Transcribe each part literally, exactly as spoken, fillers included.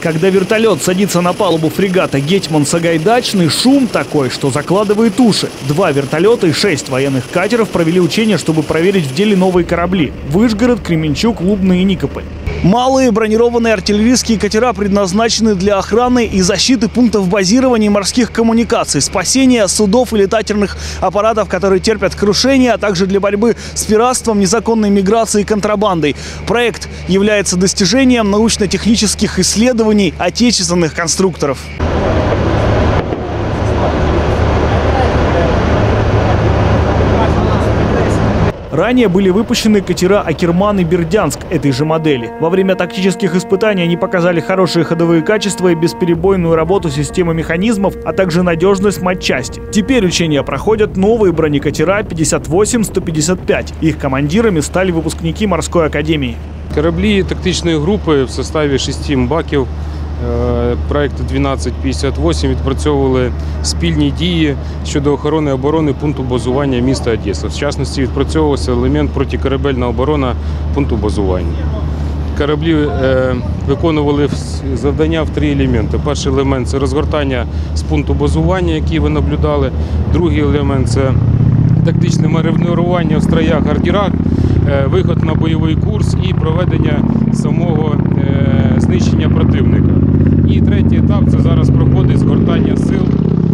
Когда вертолет садится на палубу фрегата «Гетьман Сагайдачный», шум такой, что закладывает уши. Два вертолета и шесть военных катеров провели учения, чтобы проверить в деле новые корабли – Выжгород, Кременчуг, Лубны и Никополь. Малые бронированные артиллерийские катера предназначены для охраны и защиты пунктов базирования морских коммуникаций, спасения судов и летательных аппаратов, которые терпят крушение, а также для борьбы с пиратством, незаконной миграцией и контрабандой. Проект является достижением научно-технических исследований отечественных конструкторов. Ранее были выпущены катера «Акерман» и «Бердянск» этой же модели. Во время тактических испытаний они показали хорошие ходовые качества и бесперебойную работу системы механизмов, а также надежность матчасти. Теперь учения проходят новые бронекатера пятьдесят восемь сто пятьдесят пять. Их командирами стали выпускники морской академии. Кораблі тактичної групи в составі шести МБАКів проєкту дванадцять п'ятдесят вісім відпрацьовували спільні дії щодо охорони і оборони пункту базування міста Одеса. В частності, відпрацьовувався елемент протикорабельна оборона пункту базування. Кораблі е, виконували завдання в три елементи. Перший елемент – це розгортання з пункту базування, який ви наблюдали. Другий елемент – це тактичне маневрування в строях, ордерах, е, виход на бойовий курс і проведення самого е, знищення противника. І третій етап – це зараз проходить згортання сил,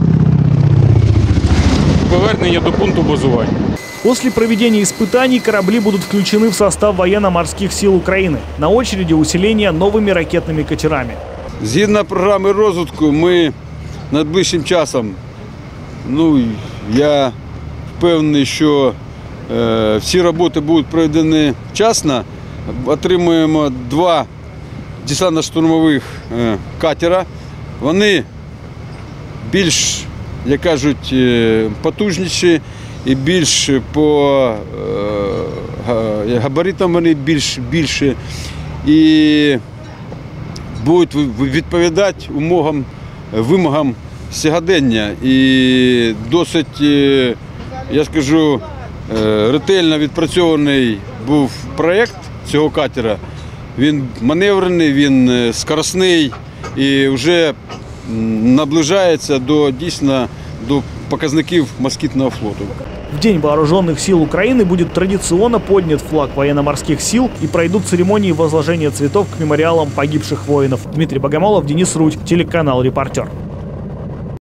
повернення до пункту базування. После проведения испытаний корабли будут включены в состав военно-морских сил Украины. На очереди усиление новыми ракетными катерами. Згідно програми розвитку, ми найближчим часом, ну, я впевнений, що е, всі роботи будуть проведені вчасно. Отримуємо два десантно-штурмових е, катера. Вони більш, як кажуть, потужніші і більш по е, габаритам вони більш більші і будуть відповідати умовам, вимогам сьогодення. І досить, я скажу, ретельно відпрацьований був проєкт цього катера. Він маневрений, він скоростний і вже наближається до, дійсно, до показників москітного флоту. В День вооруженных сил Украины будет традиционно поднят флаг военно-морских сил и пройдут церемонии возложения цветов к мемориалам погибших воинов. Дмитрий Богомолов, Денис Рудь, телеканал «Репортер».